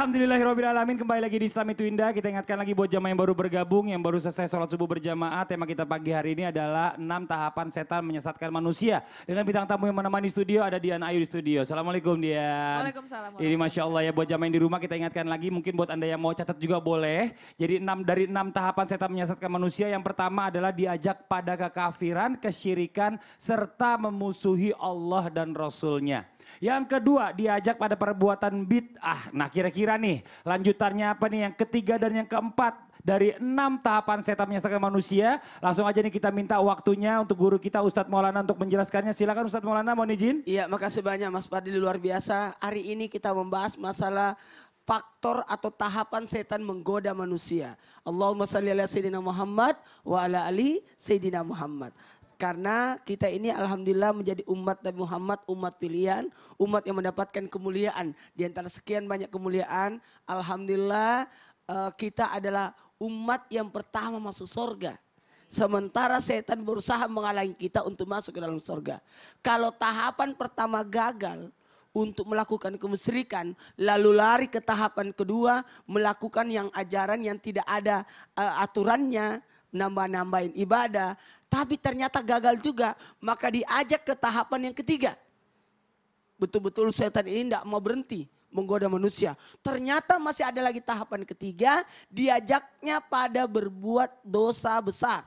Alhamdulillahirrahmanirrahim. Kembali lagi di Islam itu Indah. Kita ingatkan lagi buat jamaah yang baru bergabung, yang baru selesai sholat subuh berjamaah. Tema kita pagi hari ini adalah 6 tahapan setan menyesatkan manusia. Dengan bintang tamu yang menemani studio ada Dian Ayu di studio. Assalamualaikum Dian. Waalaikumsalam. Ini Masya Allah ya buat jamaah yang di rumah kita ingatkan lagi. Mungkin buat Anda yang mau catat juga boleh. Jadi dari 6 tahapan setan menyesatkan manusia. Yang pertama adalah diajak pada kekafiran, kesyirikan, serta memusuhi Allah dan Rasulnya. Yang kedua diajak pada perbuatan bid'ah. Nah kira-kira nih lanjutannya apa nih yang ketiga dan yang keempat dari 6 tahapan setan menyesatkan manusia. Langsung aja nih kita minta waktunya untuk guru kita Ustadz Maulana untuk menjelaskannya. Silakan Ustadz Maulana, mohon izin. Iya, makasih banyak Mas Fadli, luar biasa. Hari ini kita membahas masalah faktor atau tahapan setan menggoda manusia. Allahumma salli ala Sayyidina Muhammad wa ala ali Sayyidina Muhammad. Karena kita ini alhamdulillah menjadi umat Nabi Muhammad, umat pilihan, umat yang mendapatkan kemuliaan. Di antara sekian banyak kemuliaan, alhamdulillah kita adalah umat yang pertama masuk surga. Sementara setan berusaha menghalangi kita untuk masuk ke dalam surga. Kalau tahapan pertama gagal untuk melakukan kemusyrikan, lalu lari ke tahapan kedua, melakukan yang ajaran yang tidak ada aturannya, nambah-nambahin ibadah, tapi ternyata gagal juga, maka diajak ke tahapan yang ketiga. Betul-betul setan ini tidak mau berhenti menggoda manusia. Ternyata masih ada lagi tahapan ketiga, diajaknya pada berbuat dosa besar.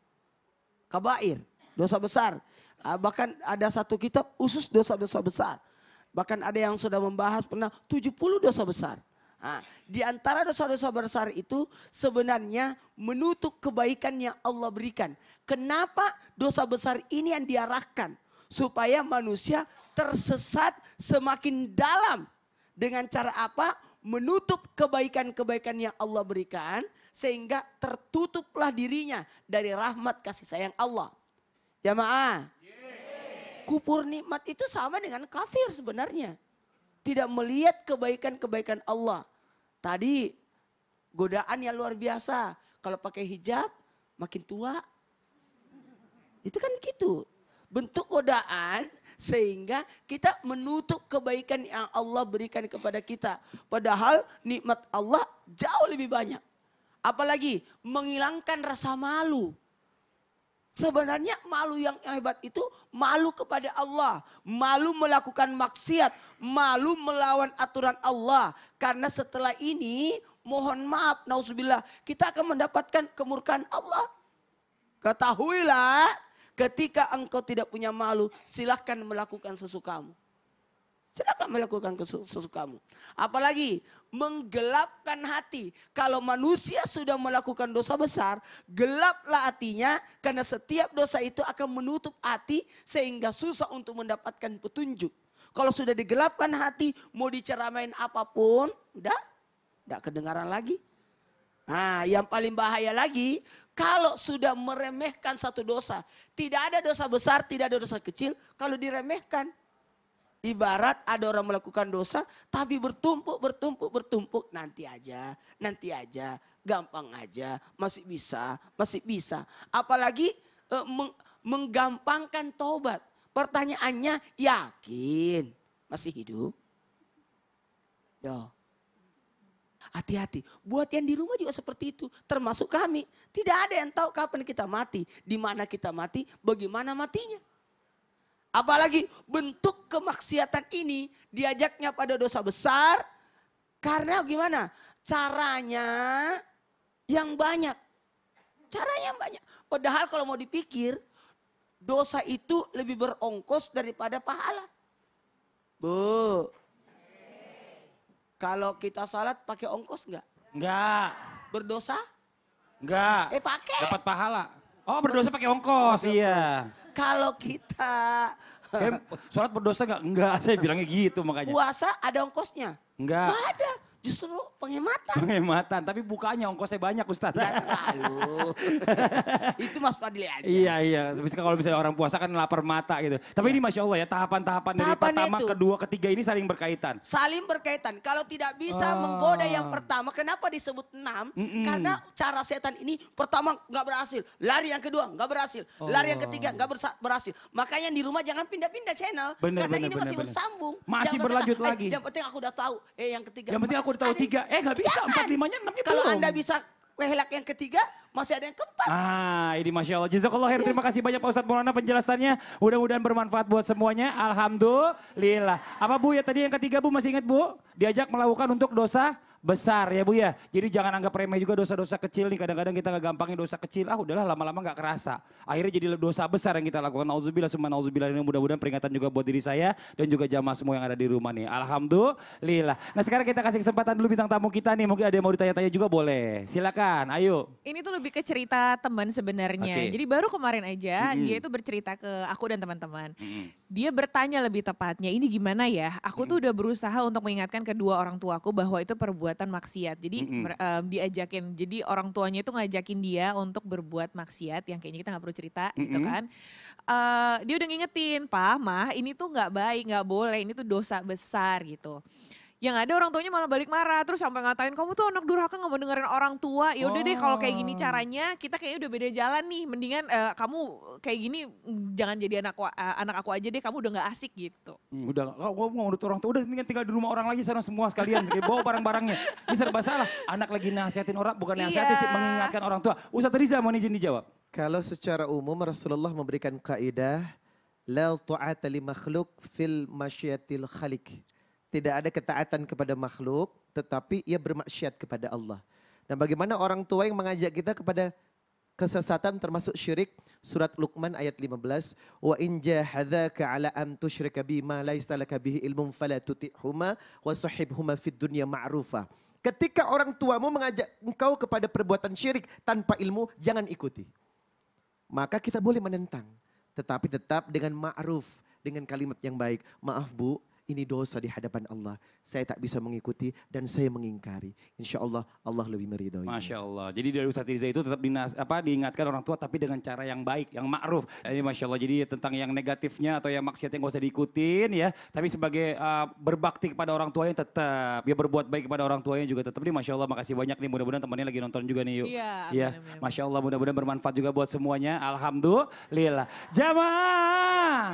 Kabair, dosa besar. Bahkan ada satu kitab khusus dosa-dosa besar. Bahkan ada yang sudah membahas pernah 70 dosa besar. Nah, di antara dosa-dosa besar itu sebenarnya menutup kebaikan yang Allah berikan. Kenapa dosa besar ini yang diarahkan? Supaya manusia tersesat semakin dalam. Dengan cara apa? Menutup kebaikan-kebaikan yang Allah berikan. Sehingga tertutuplah dirinya dari rahmat kasih sayang Allah. Jamaah. Kufur nikmat itu sama dengan kafir sebenarnya. Tidak melihat kebaikan-kebaikan Allah. Tadi godaan yang luar biasa. Kalau pakai hijab makin tua. Itu kan gitu. Bentuk godaan sehingga kita menutup kebaikan yang Allah berikan kepada kita. Padahal nikmat Allah jauh lebih banyak. Apalagi menghilangkan rasa malu. Sebenarnya malu yang hebat itu malu kepada Allah. Malu melakukan maksiat. Malu melawan aturan Allah. Karena setelah ini mohon maaf nauzubillah kita akan mendapatkan kemurkaan Allah. Ketahuilah ketika engkau tidak punya malu silahkan melakukan sesukamu. Silakan melakukan sesukamu. Apalagi menggelapkan hati. Kalau manusia sudah melakukan dosa besar, gelaplah hatinya. Karena setiap dosa itu akan menutup hati sehingga susah untuk mendapatkan petunjuk. Kalau sudah digelapkan hati, mau diceramain apapun, udah kedengaran lagi. Nah, yang paling bahaya lagi, kalau sudah meremehkan satu dosa. Tidak ada dosa besar, tidak ada dosa kecil, kalau diremehkan. Ibarat ada orang melakukan dosa tapi bertumpuk. Nanti aja, gampang aja, masih bisa. Apalagi menggampangkan taubat. Pertanyaannya yakin masih hidup? Yo. Hati-hati, buat yang di rumah juga seperti itu, termasuk kami. Tidak ada yang tahu kapan kita mati, di mana kita mati, bagaimana matinya. Apalagi bentuk kemaksiatan ini diajaknya pada dosa besar. Karena gimana? Caranya yang banyak. Padahal kalau mau dipikir, dosa itu lebih berongkos daripada pahala. Bu, kalau kita salat pakai ongkos enggak? Enggak. Berdosa? Enggak. Pakai. Dapat pahala. Oh berdosa pakai ongkos, iya. Kalau kita sholat berdosa enggak? Enggak, saya bilangnya gitu makanya. puasa ada ongkosnya? Enggak. Enggak ada, justru penghematan. Penghematan, tapi bukanya ongkosnya banyak Ustaz. Jangan terlalu. Itu Mas Fadli aja. Iya. Misalkan kalau misalnya orang puasa kan lapar mata gitu. Tapi ini Masya Allah ya tahapan-tahapan dari Tahapannya pertama, itu. kedua, ketiga ini saling berkaitan. Saling berkaitan. Kalau tidak bisa menggoda yang pertama, kenapa disebut 6? Karena cara setan ini pertama nggak berhasil. Lari yang kedua nggak berhasil. Lari yang ketiga nggak berhasil. Makanya di rumah jangan pindah-pindah channel. Karena ini masih bersambung. Masih Jangan berlanjut berkata, lagi. Yang penting aku udah tahu. Yang ketiga. Yang penting aku aku udah tahu 3. Nggak bisa, 4, 5-nya 6-nya Kalau belum. Anda bisa wehlak yang ketiga, masih ada yang keempat. Ini Masya Allah. Jazakallah khair. Terima kasih banyak Pak Ustadz Maulana penjelasannya. Mudah-mudahan bermanfaat buat semuanya. Alhamdulillah. Apa Bu ya tadi yang ketiga Bu masih ingat Bu? Diajak melakukan untuk dosa besar ya Bu ya. Jadi jangan anggap remeh juga dosa-dosa kecil nih. Kadang-kadang kita nggak gampangin dosa kecil. Udahlah lama-lama nggak kerasa. Akhirnya jadi dosa besar yang kita lakukan. Nauzubillah summa nauzubillah. Ini mudah-mudahan peringatan juga buat diri saya. Dan juga jamaah semua yang ada di rumah nih. Alhamdulillah. Nah sekarang kita kasih kesempatan dulu bintang tamu kita nih. Mungkin ada yang mau ditanya-tanya juga boleh. Silakan ayo. Ini tuh lebih ke cerita teman sebenarnya. Oke. Jadi baru kemarin aja dia itu bercerita ke aku dan teman-teman. Dia bertanya lebih tepatnya, ini gimana ya? Aku tuh udah berusaha untuk mengingatkan kedua orang tuaku bahwa itu perbuatan maksiat. Jadi diajakin, jadi orang tuanya itu ngajakin dia untuk berbuat maksiat yang kayaknya kita nggak perlu cerita gitu kan. Dia udah ngingetin, Pak, Mah, ini tuh nggak baik, nggak boleh, ini tuh dosa besar gitu. Yang ada orang tuanya malah balik marah, terus sampai ngatain kamu tuh anak durhaka nggak mau dengerin orang tua. Ya udah deh kalau kayak gini caranya, kita kayaknya udah beda jalan nih. Mendingan kamu kayak gini jangan jadi anak aku aja deh, kamu udah nggak asik gitu. Udah, gue mau ngurut orang tua, udah mendingan tinggal di rumah orang lagi sana semua sekalian. Bawa barang-barangnya. Ini serba salah. Anak lagi nasihatin orang, bukan nasihatin sih, mengingatkan orang tua. Ustadz Riza mau izin dijawab. Kalau secara umum Rasulullah memberikan kaidah la ta'ata li makhluk fil masyiatil khaliq. Tidak ada ketaatan kepada makhluk, tetapi ia bermaksiat kepada Allah. Dan bagaimana orang tua yang mengajak kita kepada kesesatan termasuk syirik? Surat Luqman ayat 15. Wa in jahadaka ala an tusyrika bima laisa laka bihi ilmun fala tuti'huma wa sahibhuma fid dunya ma'rufa. Ketika orang tuamu mengajak engkau kepada perbuatan syirik tanpa ilmu, jangan ikuti. Maka kita boleh menentang, tetapi tetap dengan ma'ruf, dengan kalimat yang baik. Maaf Bu, ini dosa di hadapan Allah. Saya tak bisa mengikuti dan saya mengingkari. Insya Allah, Allah lebih meridhoi. Masya Allah. Jadi dari Ustadz Riza itu tetap diingatkan orang tua tapi dengan cara yang baik, yang ma'ruf. Ini Masya Allah. Jadi tentang yang negatifnya atau yang maksiatnya nggak usah diikutin ya. Tapi sebagai berbakti kepada orang tuanya tetap. Ya berbuat baik kepada orang tuanya juga tetap. Ini Masya Allah makasih banyak nih. Mudah-mudahan temannya lagi nonton juga nih yuk. Iya. Ya, Masya Allah mudah-mudahan bermanfaat juga buat semuanya. Alhamdulillah. Jamaah.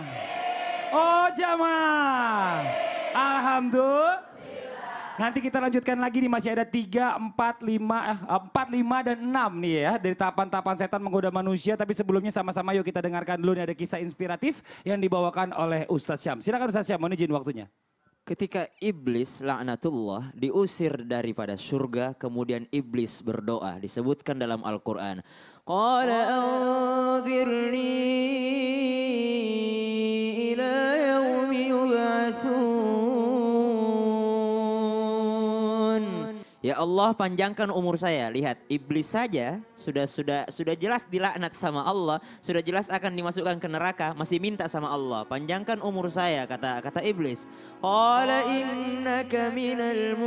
Oh jamaah. Alhamdulillah. Nanti kita lanjutkan lagi nih masih ada 3, 4, 5 dan 6 nih ya. Dari tahapan-tahapan setan menggoda manusia. Tapi sebelumnya sama-sama yuk kita dengarkan dulu nih ada kisah inspiratif yang dibawakan oleh Ustadz Syam. Silakan Ustadz Syam, mohon izin waktunya. Ketika iblis laknatullah diusir daripada surga, kemudian iblis berdoa, disebutkan dalam Al-Quran. Qala anzirni ila yaumi yub'atsun. Ya Allah, panjangkan umur saya. Lihat, iblis saja sudah jelas dilaknat sama Allah, sudah jelas akan dimasukkan ke neraka, masih minta sama Allah, panjangkan umur saya, kata iblis. Qala innaka minal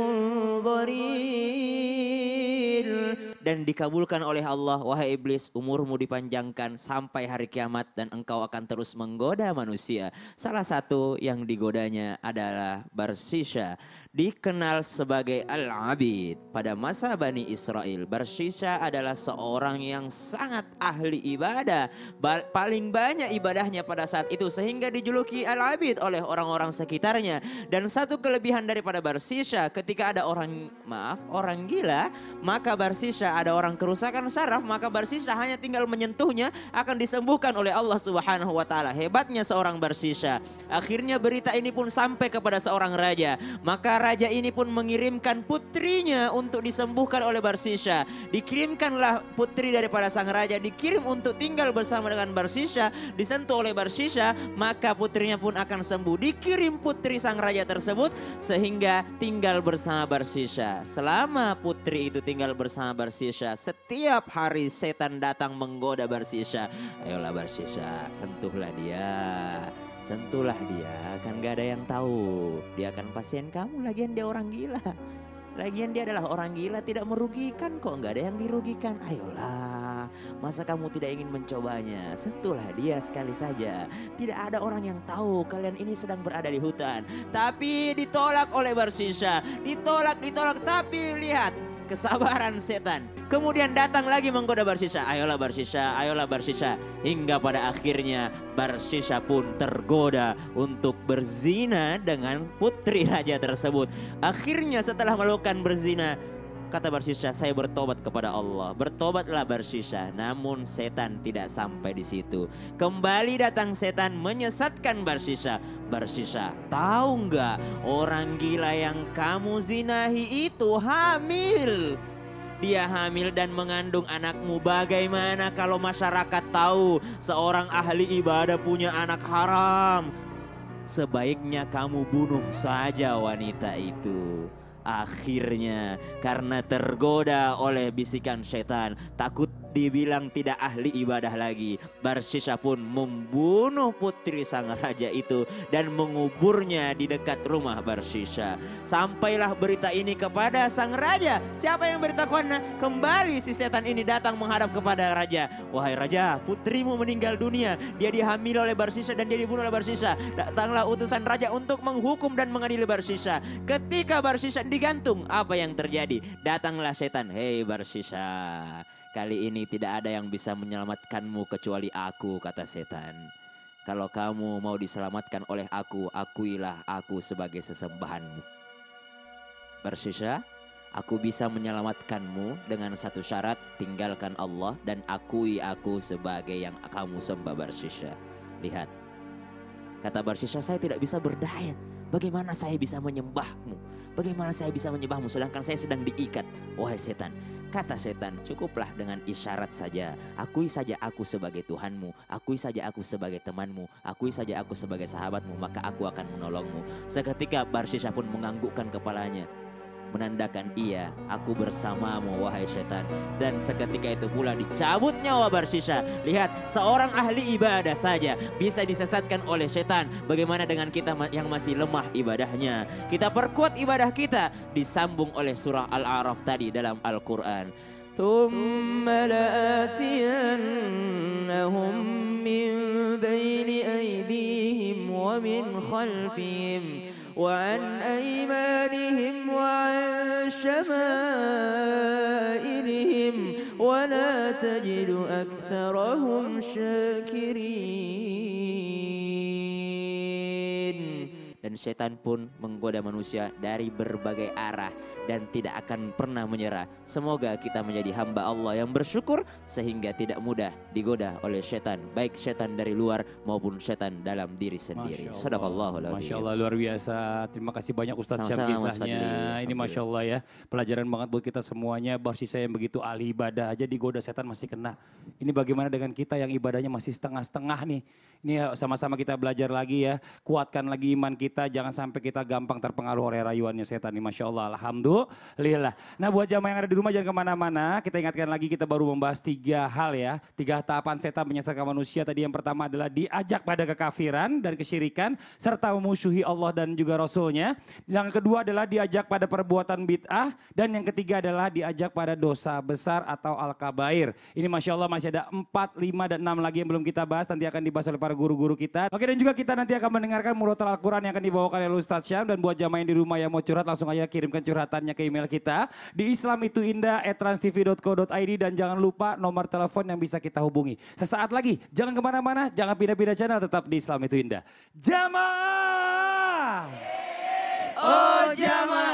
munzarin. Dan dikabulkan oleh Allah, wahai iblis, umurmu dipanjangkan sampai hari kiamat dan engkau akan terus menggoda manusia. Salah satu yang digodanya adalah Barsisha, dikenal sebagai Al-Abid. Pada masa Bani Israel, Barsisha adalah seorang yang sangat ahli ibadah. Paling banyak ibadahnya pada saat itu sehingga dijuluki Al-Abid oleh orang-orang sekitarnya. Dan satu kelebihan daripada Barsisha, ketika ada orang gila, maka Barsisha ada orang kerusakan saraf, maka Barsisha hanya tinggal menyentuhnya akan disembuhkan oleh Allah Subhanahu wa taala. Hebatnya seorang Barsisha. Akhirnya berita ini pun sampai kepada seorang raja. Maka raja ini pun mengirimkan putrinya untuk disembuhkan oleh Barsisha. Dikirimkanlah putri daripada sang raja, dikirim untuk tinggal bersama dengan Barsisha, disentuh oleh Barsisha, maka putrinya pun akan sembuh. Dikirim putri sang raja tersebut sehingga tinggal bersama Barsisha. Selama putri itu tinggal bersama Barsisha, setiap hari setan datang menggoda Barsisha. Ayolah Barsisha, sentuhlah dia. Sentuhlah dia, kan gak ada yang tahu. Dia akan pasien kamu, lagian dia orang gila. Lagian dia adalah orang gila, tidak merugikan kok, gak ada yang dirugikan. Ayolah, masa kamu tidak ingin mencobanya? Sentuhlah dia sekali saja. Tidak ada orang yang tahu kalian ini sedang berada di hutan. Tapi ditolak oleh Barsisha, ditolak, tapi lihat kesabaran setan. Kemudian datang lagi menggoda Barsisa. Ayolah Barsisa, ayolah Barsisa. Hingga pada akhirnya Barsisa pun tergoda untuk berzina dengan putri raja tersebut. Akhirnya setelah melakukan berzina, kata Barsisa, saya bertobat kepada Allah. Bertobatlah Barsisa. Namun setan tidak sampai di situ. Kembali datang setan menyesatkan Barsisa. Barsisa, tahu nggak orang gila yang kamu zinahi itu hamil? Dia hamil dan mengandung anakmu. Bagaimana kalau masyarakat tahu seorang ahli ibadah punya anak haram? Sebaiknya kamu bunuh saja wanita itu. Akhirnya karena tergoda oleh bisikan setan, takut dibilang tidak ahli ibadah lagi, Barsisa pun membunuh putri sang raja itu dan menguburnya di dekat rumah Barsisa. Sampailah berita ini kepada sang raja. Siapa yang beritahukannya? Kembali si setan ini datang menghadap kepada raja. Wahai raja, putrimu meninggal dunia. Dia dihamili oleh Barsisa dan dia dibunuh oleh Barsisa. Datanglah utusan raja untuk menghukum dan mengadili Barsisa. Ketika Barsisa digantung, apa yang terjadi? Datanglah setan. Hei Barsisa, kali ini tidak ada yang bisa menyelamatkanmu kecuali aku, kata setan. Kalau kamu mau diselamatkan oleh aku, akuilah aku sebagai sesembahanmu. Barsisa, aku bisa menyelamatkanmu dengan satu syarat, tinggalkan Allah dan akui aku sebagai yang kamu sembah Barsisa. Lihat, kata Barsisa, saya tidak bisa berdaya. Bagaimana saya bisa menyembahmu? Bagaimana saya bisa menyembahmu sedangkan saya sedang diikat? Wahai setan, kata setan, cukuplah dengan isyarat saja. Akui saja aku sebagai Tuhanmu. Akui saja aku sebagai temanmu. Akui saja aku sebagai sahabatmu. Maka aku akan menolongmu. Seketika Barsisa pun menganggukkan kepalanya, menandakan iya, aku bersamamu wahai setan. Dan seketika itu pula dicabut nyawa Barsisa. Lihat, seorang ahli ibadah saja bisa disesatkan oleh setan. Bagaimana dengan kita yang masih lemah ibadahnya? Kita perkuat ibadah kita. Disambung oleh surah Al-A'raf tadi dalam Al-Quran. ثُمَّ لَآتِيَنَّهُمْ مِنْ بَيْنِ أَيْدِيهِمْ وَمِنْ خَلْفِهِمْ وعن أيمانهم وعن شمائلهم ولا تجد أكثرهم شاكرين. Dan setan pun menggoda manusia dari berbagai arah dan tidak akan pernah menyerah. Semoga kita menjadi hamba Allah yang bersyukur sehingga tidak mudah digoda oleh setan, baik setan dari luar maupun setan dalam diri sendiri. Sadaqallahul adzim. Masya Allah, luar biasa. Terima kasih banyak Ustadz Syam kisahnya. Ini Masya Allah ya, pelajaran banget buat kita semuanya. Barsisa yang begitu ahli ibadah aja digoda setan masih kena. Ini bagaimana dengan kita yang ibadahnya masih setengah-setengah nih. Ini ya, sama-sama kita belajar lagi ya, kuatkan lagi iman kita, jangan sampai kita gampang terpengaruh oleh rayuannya setan nih. Masya Allah, alhamdulillah. Nah buat jamaah yang ada di rumah jangan kemana-mana, kita ingatkan lagi kita baru membahas 3 hal ya. 3 tahapan setan menyesatkan manusia. Tadi yang pertama adalah diajak pada kekafiran dan kesyirikan, serta memusuhi Allah dan juga Rasulnya. Yang kedua adalah diajak pada perbuatan bid'ah, dan yang ketiga adalah diajak pada dosa besar atau al-kabair. Ini Masya Allah masih ada 4, 5, dan 6 lagi yang belum kita bahas, nanti akan dibahas oleh para guru-guru kita. Oke, dan juga kita nanti akan mendengarkan murotal Al-Quran yang akan dibawakan oleh Ustadz Syam. Dan buat jamaah yang di rumah yang mau curhat, langsung aja kirimkan curhatannya ke email kita di islamituindah@transtv.co.id, dan jangan lupa nomor telepon yang bisa kita hubungi. Sesaat lagi, jangan kemana-mana, jangan pindah-pindah channel, tetap di Islam Itu Indah. Jamaah! Oh jamaah!